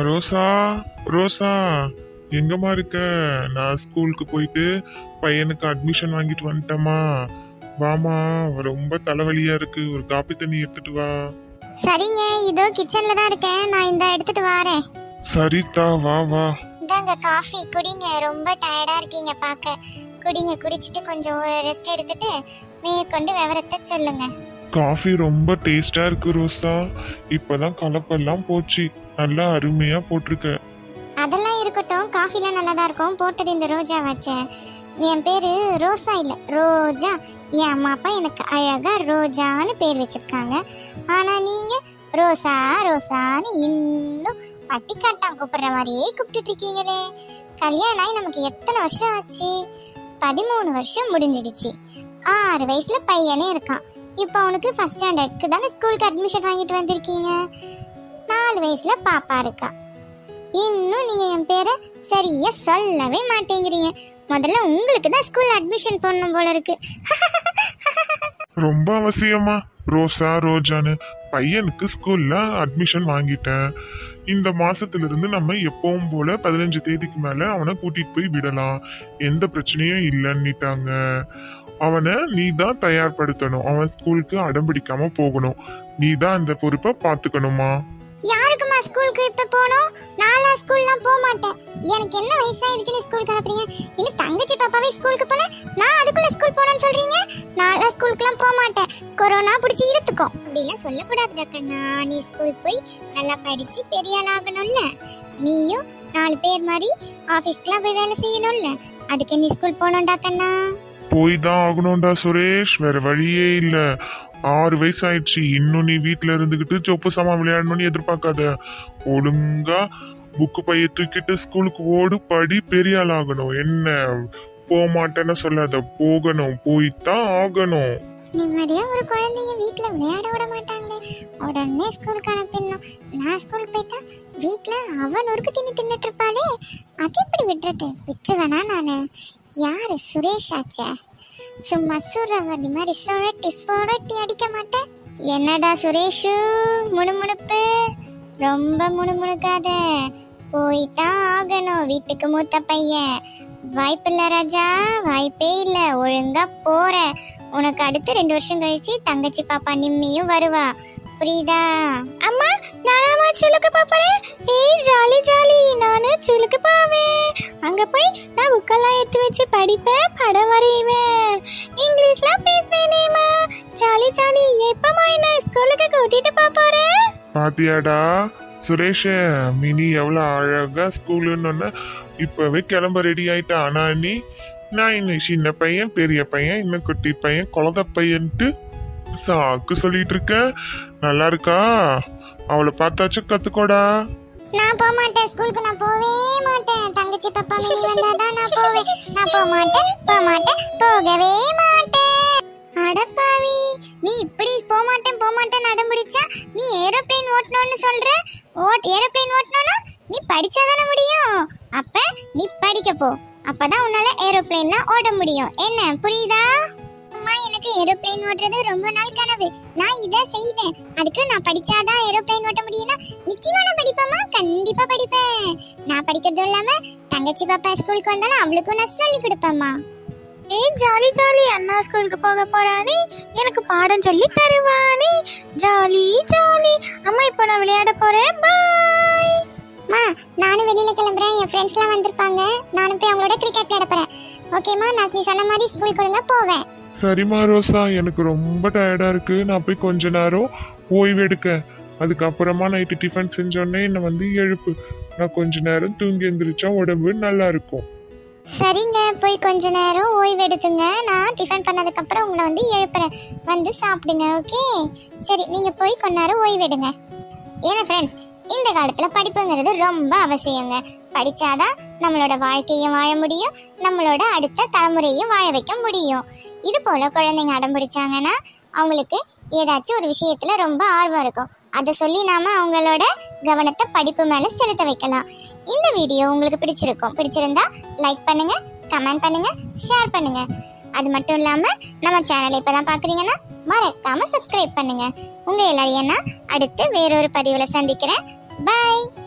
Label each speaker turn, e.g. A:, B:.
A: ரோசா ரோசா எங்கம்மா இருக்க? நான் ஸ்கூலுக்கு போயிட்டு பையனுக்கு அட்மிஷன் வாங்கிட்டு வந்துட்டேம்மா. வாமா, ரொம்ப தலைவலியா இருக்கு, ஒரு காப்பி தண்ணி எடுத்துட்டு வா.
B: சரிங்க, இதோ கிச்சன்ல தான் இருக்கேன், நான் இந்த எடுத்துட்டு வரேன்.
A: சரிதா, வா வா.
B: இந்தாங்க காஃபி குடிங்க, ரொம்ப டயர்டா இருக்கீங்க பார்க்க. குடிங்க, குடிச்சிட்டு கொஞ்சம் ரெஸ்ட் எடுத்துட்டு மேற்கொண்டு விவரத்தை சொல்லுங்க.
A: காஃபி ரொம்ப டேஸ்டா இருக்கு ரோசா. இப்பதான் கலப்பெல்லாம் போச்சு, நல்லா அருமையா போட்டிருக்க.
B: அதெல்லாம் இருக்கட்டும், காஃபில நல்லா தான் இருக்கும். போட்டது இந்த ரோஜா வச்சேன். என் பேரு ரோசா இல்ல, ரோஜா. என் அம்மா அப்பா எனக்கு அழகா ரோஜான்னு பேர் வச்சிருக்காங்க. ஆனா நீங்க ரோசா ரோசான்னு இன்னும் பட்டிக்காட்டான் கூப்பிடுற மாதிரியே கூப்பிட்டுட்டு இருக்கீங்களே. கல்யாணம் ஆகி நமக்கு எத்தனை வருஷம் ஆச்சு? 13 வருஷம் முடிஞ்சிடுச்சு. 6 வயசுல பையனே இருக்கான். இப்போ அவனுக்கு ஃபர்ஸ்ட் ஸ்டாண்டர்டுக்கு தானே ஸ்கூலுக்கு அட்மிஷன் வாங்கிட்டு வந்திருக்கீங்க. 4 வயசுல பாப்பா இருக்கா. இன்னும் நீங்க என் பேரை சரியா சொல்லவே மாட்டேங்கிறீங்க. முதல்ல உங்களுக்கு தான் ஸ்கூல்ல அட்மிஷன் போடணும் போல இருக்கு.
A: ரொம்ப அவசியமா ரோசா ரோஜான்னு? பையனுக்கு ஸ்கூல்ல அட்மிஷன் வாங்கிட்டேன். இந்த மாசத்துல இருந்து நம்ம எப்பவும் போல 15 தேதிக்கு மேல அவனை கூட்டிட்டு போய் விடலாம், எந்த பிரச்சனையும் இல்லைன்னுட்டாங்க. அவனை நீ தான் தயார்படுத்தணும். அவன் ஸ்கூலுக்கு அடம்பிடிக்காம போகணும். நீ தான் அந்த பொறுப்பை பாத்துக்கணுமா?
B: யாருக்குமா ஸ்கூலுக்கு இப்ப போகணும்? நாளா ஸ்கூல்லாம் போக மாட்டேன். எனக்கு என்ன வயசாயிடுச்சுன்னு ஸ்கூலுக்கு அனுப்புறீங்க? இன்னும் தங்கச்சி பாப்பாவே ஸ்கூலுக்கு போன, நான் அதுக்குள்ள ஸ்கூல் போறேன்னு சொல்றீங்க. நாளா ஸ்கூலுக்குலாம் போக மாட்டேன், கொரோனா பிடிச்சி இழுத்துக்கும். அப்படிலாம் சொல்லக்கூடாது கண்ணா. நீ ஸ்கூல் போய் நல்லா படிச்சு பெரிய ஆள் ஆகணும்ல. நீயும் 4 பேர் மாதிரி ஆபீஸ்க்குலாம் போய் வேலை செய்யணும்ல. அதுக்கு நீ ஸ்கூல் போகணும்டா கண்ணா.
A: போய் தான் ஆகணும்டா சுரேஷ், வேற வழியே இல்ல. 6 வயசு ஆயிடுச்சு, இன்னும் நீ வீட்டுல இருந்துகிட்டு சொப்பு சாமா விளையாடணும்னு எதிர்பார்க்காத. ஒழுங்கா புக்கு பைய தூக்கிட்டு ஸ்கூலுக்கு ஓடு, படி, பெரிய ஆள் ஆகணும். என்ன போக மாட்டேன்னு சொல்லாத, போகணும், போய்தான் ஆகணும்.
B: நிம்மதியா ஒரு குழந்தைய வீட்டுல விளையாட விட மாட்டாங்களே, உடனே ஸ்கூலுக்கு அனுப்பிடணும். நான் ஸ்கூல் போயிட்டா வீட்டுல அவன் ஒருக்கு தின்னுட்டு இருப்பாளே, அது எப்படி விட்டுறது? விட்டுருவேனா நானு? யாரு சுரேஷ் ஆச்சே, சும்மா சூறவதி மாதிரி சுழட்டி சுழட்டி அடிக்க மாட்டேன். என்னடா சுரேஷு முணுமுணுப்பு? ரொம்ப முணுமுணுக்காத, போய்தான் ஆகணும். வீட்டுக்கு மூத்த பையன். வாய்ப்பில்ல ராஜா, வாய்ப்பே இல்ல. ஒழுங்கா போற. உனக்கு அடுத்து 2 வருஷம் கழிச்சு தங்கச்சி பாப்பா நிம்மியும் வருவா, புரியுதா? அம்மா, நானாமா சுளுக்கு போறேன். ஏய் ஜாலி ஜாலி, நானு சுளுக்கு போவேன். அங்க போய் நான் புக்கெல்லாம் எடுத்து வச்சு படிப்பேன், படம் வரைவேன், இங்கிலீஷ்லாம் பேசுவேனேமா. Jolly jolly. எப்பமா என்ன ஸ்கூலுக்கு கூட்டிட்டு போறேன்?
A: பாத்தியாடா சுரேஷ், மினி எவ்வளவு அழகா ஸ்கூலுன்னு இப்பவே கிளம்ப ரெடி ஆயிட்டா. ஆனா நீ, நான் இன்னும் சின்ன பையன், பெரிய பையன், இன்னும் குட்டி பையன், குழந்தை பையன்ட்டு சாக்கு சொல்லிட்டு இருக்க. நல்லா இருக்கா? அவளை பார்த்தாச்சும் கத்துக்கோடா.
B: நான் போக மாட்டேன் ஸ்கூலுக்கு, நான் போவே மாட்டேன். தங்கச்சி பாப்பா மினி வந்தாதான் நான் போவேன். நான் போக மாட்டேன், போக மாட்டேன், போகவே மாட்டேன். அடப்பாவி, நீ இப்படி போக மாட்டேன் அடம்பிடிச்சா நீ ஏரோப்ளேன் ஓட்டணும்னு சொல்ற. ஏரோப்ளேன் ஓட்டணும்னா நீ படிச்சாதானே முடியும். அப்ப நீ படிக்க போ, அப்பதான் உன்னால ஏரோப்ளேன்லாம் ஓட முடியும். என்ன புரியுதா? அம்மா, எனக்கு ஏரோப்ளேன் ஓட்டுறது ரொம்ப நாள் கனவு. நான் இதை செய்வேன். அதுக்கு நான் படிச்சாதான் ஏரோப்ளேன் ஓட்ட முடியும்னா நிச்சயமா நான் படிப்பேம்மா, கண்டிப்பா படிப்பேன். நான் படிக்கிறது இல்லாம தங்கச்சி பாப்பா ஸ்கூலுக்கு வந்தாலும் அவளுக்கும் நான் சொல்லி கொடுப்பேம்மா. ஏய் ஜாலி ஜாலி, அண்ணா ஸ்கூலுக்கு போக போறானே, எனக்கு பாடம் சொல்லி தருவானே. Jolly jolly. அம்மா, இப்போ நான் விளையாட போறேன், பாய். மா, நானும் வெளியில கிளம்புறேன். என் ஃப்ரெண்ட்ஸ்லாம் வந்திருப்பாங்க, நானும் போய் அவங்களோட கிரிக்கெட் விளையாட போறேன். ஓகேம்மா, நான் நீ சொன்ன மாதிரி ஸ்கூலுக்கு ஒழுங்கா போவேன்.
A: சரிம்மா ரோசா, எனக்கு ரொம்ப டயர்டா இருக்கு, நான் போய் கொஞ்ச நேரம் ஓய்வு எடுக்க. அதுக்கப்புறமா நைட்டு டிஃபன் செஞ்சோடனே என்னை வந்து எழுப்பு. நான் கொஞ்ச நேரம் தூங்கி எந்திரிச்சா உடம்பு நல்லா இருக்கும்.
B: சரிங்க, போய் கொஞ்ச நேரம் ஓய்வு எடுத்துங்க. நான் டிஃபன் பண்ணதுக்கு அப்புறம் உங்களை வந்து எழுப்புறேன், வந்து சாப்பிடுங்க. ஓகே, சரி, நீங்க போய் கொஞ்ச நேரம் ஓய்வு எடுங்க. ஏன்னா ஃப்ரெண்ட்ஸ், இந்த காலத்துல படிப்புங்கிறது ரொம்ப அவசியங்க. படிச்சாதான் நம்மளோட வாழ்க்கையும் வாழ முடியும், நம்மளோட அடுத்த தலைமுறையும் வாழ வைக்க முடியும். இது போல குழந்தைங்க அடம் பிடிச்சாங்கன்னா அவங்களுக்கு ஏதாச்சும் ஒரு விஷயத்துல ரொம்ப ஆர்வம் இருக்கும். அதை சொல்லி நாம அவங்களோட கவனத்தை படிப்பு மேல செலுத்த வைக்கலாம். இந்த வீடியோ உங்களுக்கு பிடிச்சிருந்தா லைக் பண்ணுங்க, கமெண்ட் பண்ணுங்க, ஷேர் பண்ணுங்க. அது மட்டும் இல்லாம நம்ம சேனலை இப்பதான் பாக்குறீங்கன்னா மறக்காம சப்ஸ்கிரைப் பண்ணுங்க. உங்க எல்லாரையும் நான் அடுத்து வேறொரு பதிவுல சந்திக்கிறேன். பை.